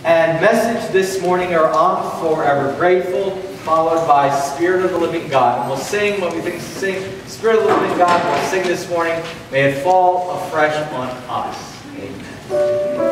And message this morning are on Forever Grateful, followed by Spirit of the Living God. And we'll sing what we think to sing. Spirit of the Living God, we'll sing this morning. May it fall afresh on us. Amen.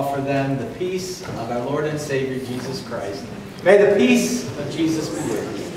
May the peace of Jesus be with you.